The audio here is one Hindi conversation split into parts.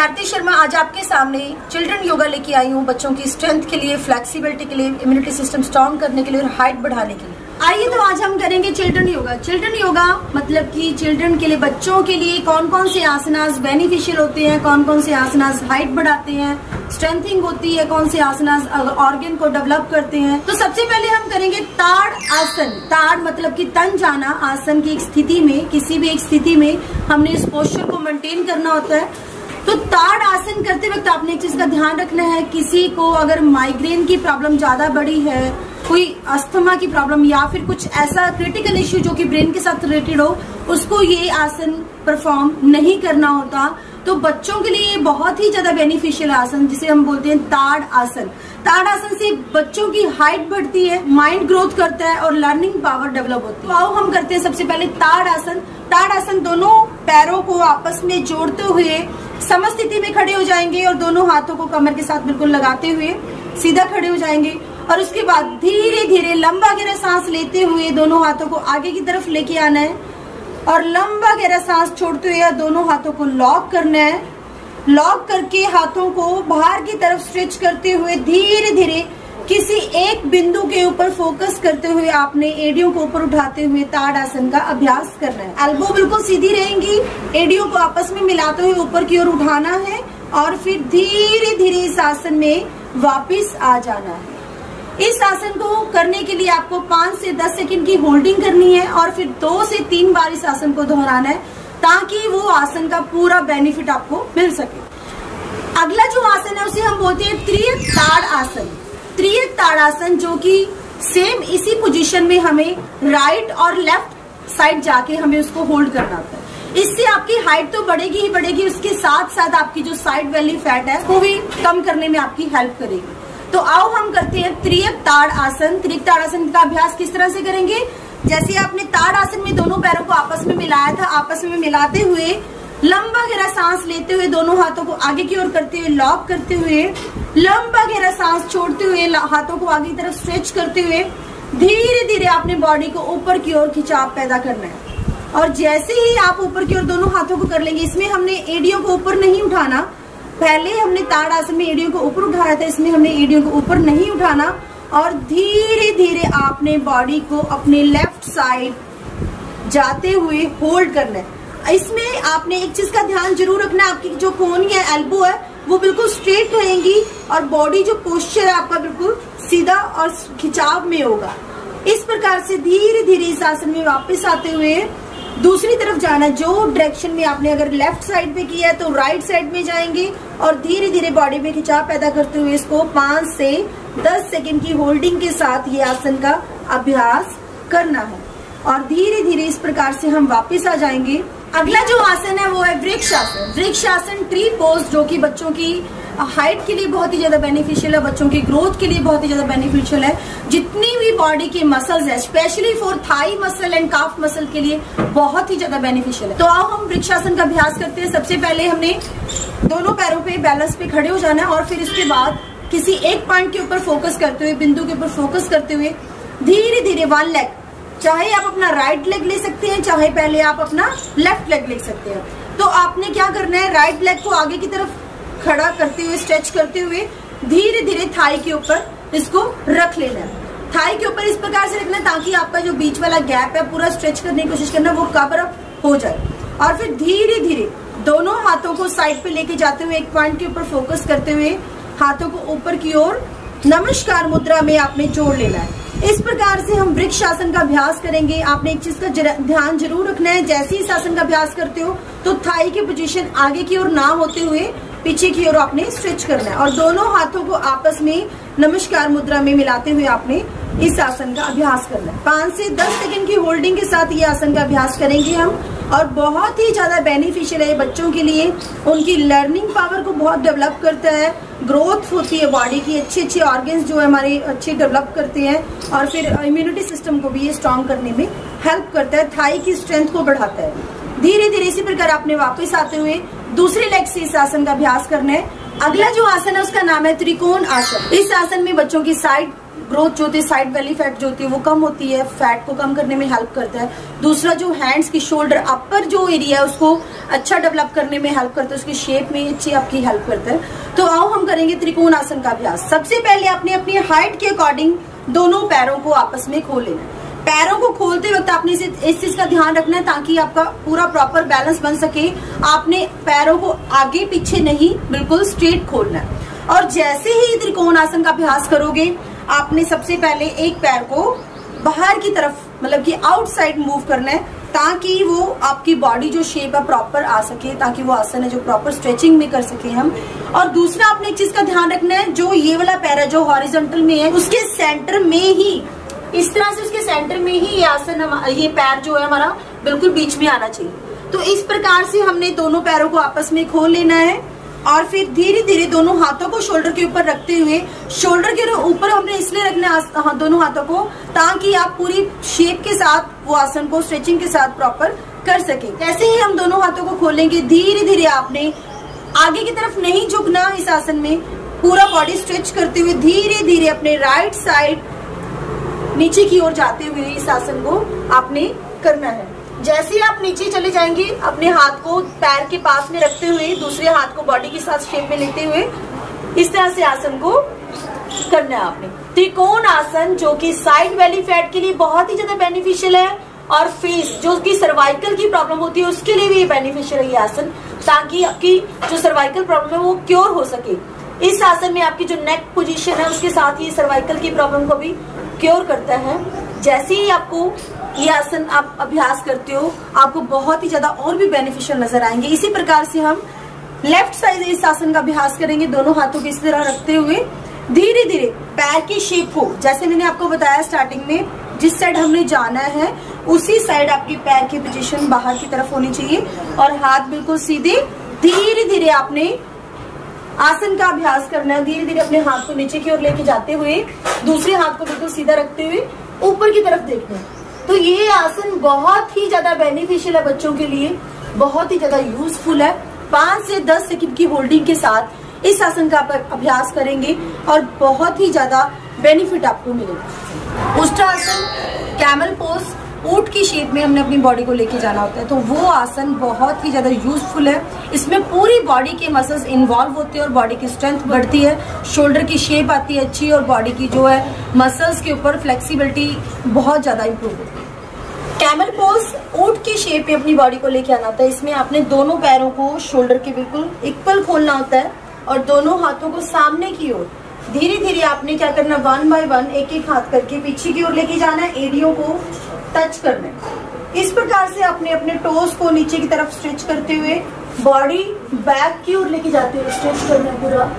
भारती शर्मा आज आपके सामने चिल्ड्रन योगा लेके आई हूँ बच्चों की स्ट्रेंथ के लिए, फ्लेक्सिबिलिटी के लिए, इम्यूनिटी सिस्टम स्ट्रॉन्ग करने के लिए और हाइट बढ़ाने के लिए। आइए तो आज हम करेंगे चिल्ड्रन योगा। चिल्ड्रन योगा मतलब कि चिल्ड्रन के लिए, बच्चों के लिए कौन कौन से आसनास बेनिफिशियल होते हैं, कौन कौन से आसनास हाइट बढ़ाते हैं, स्ट्रेंथिंग होती है, कौन से आसनास ऑर्गन को डेवलप करते हैं। तो सबसे पहले हम करेंगे ताड़ आसन। ताड़ मतलब कि तन जाना। आसन की एक स्थिति में, किसी भी एक स्थिति में हमने इस पोस्चर को मेंटेन करना होता है। तो ताड़ आसन करते वक्त आपने एक चीज का ध्यान रखना है, किसी को अगर माइग्रेन की प्रॉब्लम ज्यादा बड़ी है, कोई अस्थमा की प्रॉब्लम या फिर कुछ ऐसा क्रिटिकल इश्यू जो कि ब्रेन के साथ रिलेटेड हो, उसको ये आसन परफॉर्म नहीं करना होता। तो बच्चों के लिए ये बहुत ही ज्यादा बेनिफिशियल आसन, जिसे हम बोलते हैं ताड़ आसन। ताड़ आसन से बच्चों की हाइट बढ़ती है, माइंड ग्रोथ करता है और लर्निंग पावर डेवलप होती है। तो आओ हम करते हैं सबसे पहले ताड़ आसन। ताड़ आसन दोनों पैरों को आपस में जोड़ते हुए समस्थिति में खड़े हो जाएंगे और दोनों हाथों को कमर के साथ बिल्कुल लगाते हुए सीधा खड़े हो जाएंगे। और उसके बाद धीरे धीरे लंबा गहरा सांस लेते हुए दोनों हाथों को आगे की तरफ लेके आना है और लंबा गहरा सांस छोड़ते हुए दोनों हाथों को लॉक करना है। लॉक करके हाथों को बाहर की तरफ स्ट्रेच करते हुए धीरे धीरे किसी एक बिंदु के ऊपर फोकस करते हुए आपने एड़ियों को ऊपर उठाते हुए ताड़ आसन का अभ्यास करना है। एल्बो बिल्कुल सीधी रहेंगी, एड़ियों को आपस में मिलाते हुए ऊपर की ओर उठाना है और फिर धीरे धीरे इस आसन में वापिस आ जाना है। इस आसन को करने के लिए आपको 5 से 10 सेकंड की होल्डिंग करनी है और फिर 2 से 3 बार इस आसन को दोहराना है ताकि वो आसन का पूरा बेनिफिट आपको मिल सके। अगला जो आसन है उसे हम बोलते हैं त्रियक ताड़ आसन। त्रियक ताड़ आसन जो कि सेम इसी पोजीशन में हमें राइट और लेफ्ट साइड जाके हमें उसको होल्ड करना होता है। इससे आपकी हाइट तो बढ़ेगी ही बढ़ेगी, उसके साथ साथ आपकी जो साइड वैली फैट है वो भी कम करने में आपकी हेल्प करेगी। तो आओ हम करते हैं त्रियक ताड़ आसन। त्रियक ताड़ आसन का अभ्यास किस तरह से करेंगे? जैसे आपने ताड़ आसन में दोनों पैरों को आपस में मिलाया था, आपस में मिलाते हुए लंबा गहरा सांस लेते हुए दोनों हाथों को आगे की ओर करते हुए लॉक करते हुए लंबा गहरा सांस छोड़ते हुए हाथों को आगे की तरफ स्ट्रेच करते हुए धीरे धीरे अपने बॉडी को ऊपर की ओर खिंचाव पैदा करना है। और जैसे ही आप ऊपर की ओर दोनों हाथों को कर लेंगे, इसमें हमने एड़ियों को ऊपर नहीं उठाना। पहले हमने ताड़ आसन में एड़ियों को ऊपर उठाया था, इसमें हमने एड़ियों को ऊपर नहीं उठाना और धीरे धीरे आपने बॉडी को अपने लेफ्ट साइड जाते हुए होल्ड करना है। इसमें आपने एक चीज का ध्यान जरूर रखना है, आपकी जो कोहनी है, एल्बो है, वो बिल्कुल स्ट्रेट रहेंगी और बॉडी जो पोस्चर है आपका बिल्कुल सीधा और खिंचाव में होगा। इस प्रकार से धीरे धीरे इस आसन में वापस आते हुए दूसरी तरफ जाना है। जो डायरेक्शन में आपने अगर लेफ्ट साइड पे किया है तो राइट साइड में जाएंगे और धीरे धीरे बॉडी में खिंचाव पैदा करते हुए इसको 5 से 10 सेकंड की होल्डिंग के साथ ये आसन का अभ्यास करना है और धीरे धीरे इस प्रकार से हम वापस आ जाएंगे। अगला जो आसन है वो है वृक्ष आसन। वृक्ष आसन ट्री पोज, जो कि बच्चों की हाइट के लिए बहुत ही ज्यादा बेनिफिशियल है, बच्चों की ग्रोथ के लिए बहुत ही ज्यादा बेनिफिशियल है। जितनी भी बॉडी के मसल्स है, specially for thigh muscle and calf muscle के लिए बहुत ही ज्यादा बेनिफिशियल है। तो आओ हम वृक्षासन का अभ्यास करते हैं। सबसे पहले हमने दोनों पैरों पे बैलेंस पे खड़े हो जाना है और फिर इसके बाद किसी एक पॉइंट के ऊपर फोकस करते हुए, बिंदु के ऊपर फोकस करते हुए धीरे धीरे वन लेग, चाहे आप अपना राइट लेग ले सकते हैं, चाहे पहले आप अपना लेफ्ट लेग ले सकते हैं। तो आपने क्या करना है, राइट लेग को आगे की तरफ खड़ा करते हुए, स्ट्रेच करते हुए धीरे धीरे थाई के ऊपर इसको रख लेना है। थाई के ऊपर इस प्रकार से रखना है ताकि आपका जो बीच वाला गैप है पूरा स्ट्रेच करने की कोशिश करना, वो कवर अप हो जाए। और फिर धीरे धीरे दोनों हाथों को साइड पे लेके जाते हुए एक पॉइंट के ऊपर फोकस करते हुए हाथों को ऊपर की ओर नमस्कार मुद्रा में आपने जोड़ लेना है। इस प्रकार से हम वृक्ष आसन का अभ्यास करेंगे। आपने एक चीज का ध्यान जरूर रखना है, जैसे ही इस आसन का अभ्यास करते हो तो थाई की पोजीशन आगे की ओर ना होते हुए पीछे की ओर आपने स्ट्रेच करना है और दोनों हाथों को आपस में नमस्कार मुद्रा में मिलाते हुए आपने इस आसन का अभ्यास करना है। 5 से 10 सेकंड की होल्डिंग के साथ ये आसन का अभ्यास करेंगे हम और बहुत ही ज्यादा बेनिफिशियल है बच्चों के लिए। उनकी लर्निंग पावर को बहुत डेवलप करता है, ग्रोथ होती है बॉडी की, अच्छे अच्छे ऑर्गन्स जो है हमारे अच्छे डेवलप करते हैं और फिर इम्यूनिटी सिस्टम को भी ये स्ट्रॉन्ग करने में हेल्प करता है, थाई की स्ट्रेंथ को बढ़ाता है। धीरे धीरे इसी प्रकार आपने वापस आते हुए दूसरे लेग से इस आसन का अभ्यास करना है अगला जो आसन है उसका नाम है त्रिकोण आसन। इस आसन में बच्चों की साइड ग्रोथ जो होती है, साइड बेली फैट जो होती है वो कम होती है, फैट को कम करने में हेल्प करता है। दूसरा जो हैंड्स की शोल्डर अपर जो एरिया है उसको अच्छा डेवलप करने में हेल्प करता है, उसकी शेप में अच्छी आपकी हेल्प करता है। तो आओ हम करेंगे त्रिकोण आसन का अभ्यास। सबसे पहले आपने अपनी हाइट के अकॉर्डिंग दोनों पैरों को आपस में खोल लेना है। पैरों को खोलते वक्त आपने इस चीज का ध्यान रखना है ताकि आपका पूरा प्रॉपर बैलेंस बन सके। आपने पैरों को आगे पीछे नहीं, बिल्कुल स्ट्रेट खोलना है। और जैसे ही त्रिकोण आसन का अभ्यास करोगे आपने सबसे पहले एक पैर को बाहर की तरफ मतलब कि आउटसाइड मूव करना है ताकि वो आपकी बॉडी जो शेप है प्रॉपर आ सके, ताकि वो आसन है जो प्रॉपर स्ट्रेचिंग में कर सके हम। और दूसरा आपने एक चीज का ध्यान रखना है, जो ये वाला पैर है जो हॉरिजॉन्टल में है उसके सेंटर में ही, इस तरह से उसके सेंटर में ही ये आसन, ये पैर जो है हमारा बिल्कुल बीच में आना चाहिए। तो इस प्रकार से हमने दोनों पैरों को आपस में खोल लेना है और फिर धीरे धीरे दोनों हाथों को शोल्डर के ऊपर रखते हुए, शोल्डर के ऊपर हमने इसलिए रखना है दोनों हाथों को ताकि आप पूरी शेप के साथ वो आसन को स्ट्रेचिंग के साथ प्रॉपर कर सके। जैसे ही हम दोनों हाथों को खोलेंगे धीरे धीरे आपने आगे की तरफ नहीं झुकना, इस आसन में पूरा बॉडी स्ट्रेच करते हुए धीरे धीरे अपने राइट साइड नीचे की ओर जाते हुए इस आसन को आपने करना है। जैसे ही आप नीचे चले जाएंगे अपने हाथ को पैर के पास में रखते हुए दूसरे हाथ को बॉडी के साथ शेप में लेते हुए इस तरह से आसन को करना है आपने। त्रिकोण आसन जो कि साइड बेली फैट के लिए बहुत ही ज्यादा बेनिफिशियल है और फेस जो कि सर्वाइकल की प्रॉब्लम होती है उसके लिए भी ये बेनिफिशियल है ये आसन, ताकि आपकी जो सर्वाइकल प्रॉब्लम है वो क्योर हो सके। इस आसन में आपकी जो नेक पोजीशन है उसके साथ ही सर्वाइकल की प्रॉब्लम को भी क्योर करता है। जैसे ही आपको ये आसन आप अभ्यास करते हो आपको बहुत ही ज्यादा और भी बेनिफिशियल नजर आएंगे। इसी प्रकार से हम लेफ्ट साइड इस आसन का अभ्यास करेंगे, दोनों हाथों को इस तरह रखते हुए धीरे धीरे पैर की शेप को, जैसे मैंने आपको बताया स्टार्टिंग में, जिस साइड हमने जाना है उसी साइड आपकी पैर की पोजीशन बाहर की तरफ होनी चाहिए और हाथ बिल्कुल सीधे। धीरे धीरे आपने आसन का अभ्यास करना है, धीरे धीरे अपने हाथ को नीचे की ओर लेके जाते हुए दूसरे हाथ को बिल्कुल सीधा रखते हुए ऊपर की तरफ देखना है। तो ये आसन बहुत ही ज्यादा बेनिफिशियल है बच्चों के लिए, बहुत ही ज्यादा यूजफुल है। 5 से 10 सेकंड की होल्डिंग के साथ इस आसन का अभ्यास करेंगे और बहुत ही ज्यादा बेनिफिट आपको मिलेगा। उष्ट्रासन, कैमल पोज, ऊंट की शेप में हमने अपनी बॉडी को लेके जाना होता है, तो वो आसन बहुत ही ज्यादा यूजफुल है। इसमें पूरी बॉडी के मसल्स इन्वॉल्व होते हैं और बॉडी की स्ट्रेंथ बढ़ती है, शोल्डर की शेप आती है अच्छी और बॉडी की जो है मसल्स के ऊपर फ्लेक्सिबिलिटी बहुत ज्यादा इंप्रूव होती है। कैमल पोज, ऊंट की शेप में अपनी बॉडी को लेके आना होता है। इसमें आपने दोनों पैरों को शोल्डर के बिल्कुल इक्वल खोलना होता है और दोनों हाथों को सामने की ओर धीरे धीरे आपने क्या करना, 1 बाय 1 एक एक हाथ करके पीछे की ओर लेके जाना है, एड़ियों को टच करना है। इस प्रकार से अपने अपने टोस को नीचे की तरफ स्ट्रेच करते हुए बॉडी बैक की ओर लेके जाते हुए स्ट्रेच करना है पूरा।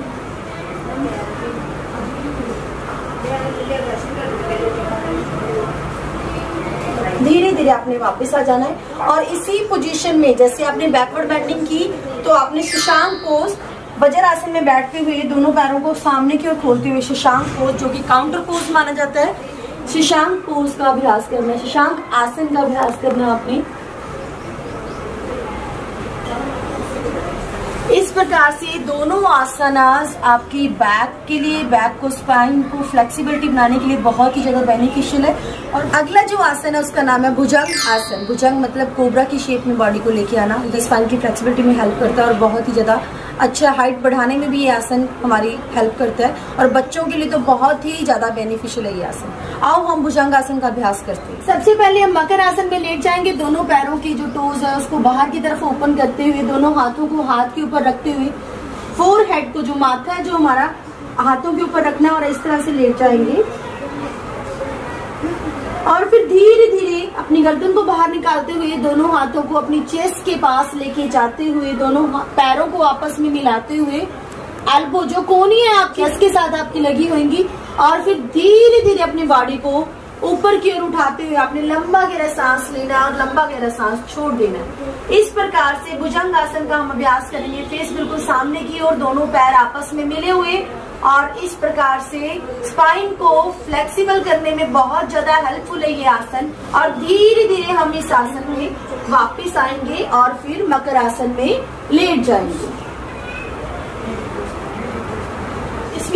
धीरे धीरे आपने वापस आ जाना है और इसी पोजीशन में जैसे आपने बैकवर्ड बेंडिंग की तो आपने शशांक पोज, वज्रासन में बैठते हुए दोनों पैरों को सामने की ओर खोलते हुए शशांक पोज जो कि काउंटर पोज माना जाता है, शशांक पोज का अभ्यास करना है, शशांक आसन का अभ्यास करना है आपने। इस प्रकार से दोनों आसनास आपकी बैक के लिए, बैक को, स्पाइन को फ्लेक्सिबिलिटी बनाने के लिए बहुत ही ज्यादा बेनिफिशियल है। और अगला जो आसन है उसका नाम है भुजंग आसन। भुजंग मतलब कोबरा की शेप में बॉडी को लेके आना, जो स्पाइन की फ्लेक्सिबिलिटी में हेल्प करता है और बहुत ही ज्यादा अच्छा हाइट बढ़ाने में भी ये आसन हमारी हेल्प करता है और बच्चों के लिए तो बहुत ही ज्यादा बेनिफिशियल है ये आसन। आओ हम भुजंग आसन का अभ्यास करते हैं। सबसे पहले हम मकर आसन में लेट जाएंगे, दोनों पैरों की जो टोज है उसको बाहर की तरफ ओपन करते हुए दोनों हाथों को हाथ के ऊपर रखते हुए फोरहेड को, जो माथा है जो हमारा, हाथों के ऊपर रखना है और इस तरह से लेट जाएंगे और फिर धीरे धीरे अपनी गर्दन को बाहर निकालते हुए दोनों हाथों को अपनी चेस्ट के पास लेके जाते हुए दोनों पैरों को आपस में मिलाते हुए एल्बो जो कोनी है आपकी इसके साथ आपकी लगी होंगी और फिर धीरे धीरे अपनी बॉडी को ऊपर की ओर उठाते हुए आपने लंबा गहरा सांस लेना और लंबा गहरा सांस छोड़ देना। इस प्रकार से भुजंग आसन का हम अभ्यास करेंगे। फेस बिल्कुल सामने की ओर, दोनों पैर आपस में मिले हुए और इस प्रकार से स्पाइन को फ्लेक्सिबल करने में बहुत ज्यादा हेल्पफुल है ये आसन। और धीरे धीरे हम इस आसन में वापस आएंगे और फिर मकर आसन में लेट जाएंगे।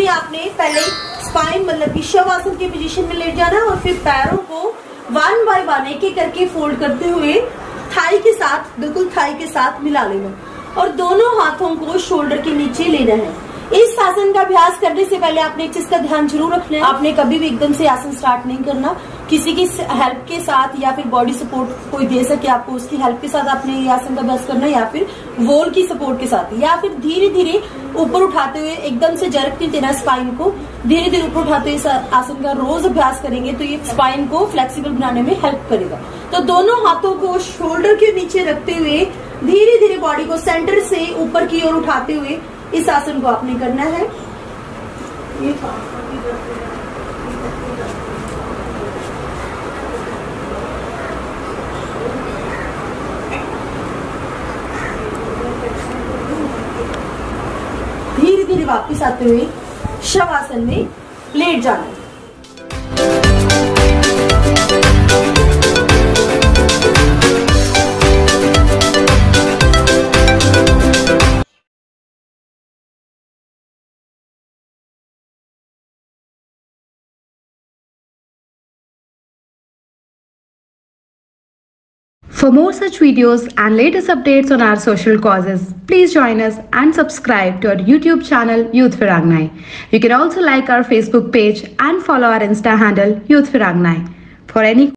भी आपने पहले स्पाइन मतलब कि शवासन की पोजीशन में लेट जाना और फिर पैरों को 1 बाय 1 एक करके फोल्ड करते हुए थाई के साथ, बिल्कुल थाई के साथ मिला लेना और दोनों हाथों को शोल्डर के नीचे लेना है। इस आसन का अभ्यास करने से पहले आपने एक चीज का ध्यान जरूर रखना है, आपने कभी भी एकदम से आसन स्टार्ट नहीं करना। किसी की हेल्प के साथ या फिर बॉडी सपोर्ट कोई दे सके आपको, उसकी हेल्प के साथ आपने ये आसन का अभ्यास करना, या फिर वॉल की सपोर्ट के साथ, या फिर धीरे धीरे ऊपर उठाते हुए, एकदम से जरक नहीं देना स्पाइन को, धीरे धीरे ऊपर उठाते हुए इस आसन का रोज अभ्यास करेंगे तो ये स्पाइन को फ्लेक्सिबल बनाने में हेल्प करेगा। तो दोनों हाथों को शोल्डर के नीचे रखते हुए धीरे धीरे बॉडी को सेंटर से ऊपर की ओर उठाते हुए इस आसन को आपने करना है। धीरे धीरे वापस आते हुए शवासन में लेट जाना है। For more such videos and latest updates on our social causes, please join us and subscribe to our YouTube channel Youth Virangnai. You can also like our Facebook page and follow our Insta handle Youth Virangnai. For any